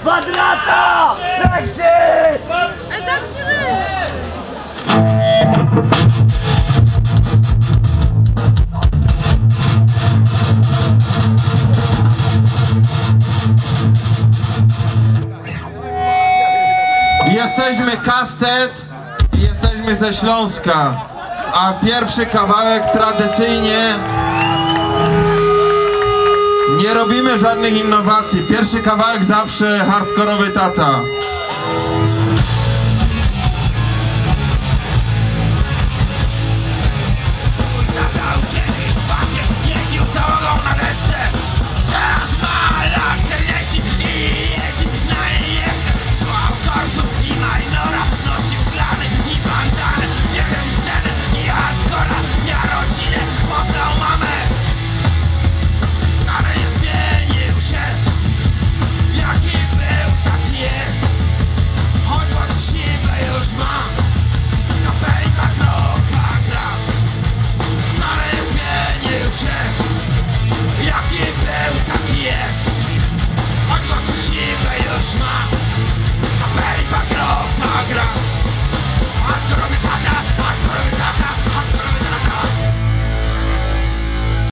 Kwadrata! Lekcji! Jesteśmy Kastet i jesteśmy ze Śląska, a pierwszy kawałek tradycyjnie nie robimy żadnych innowacji. Pierwszy kawałek zawsze hardkorowy tata.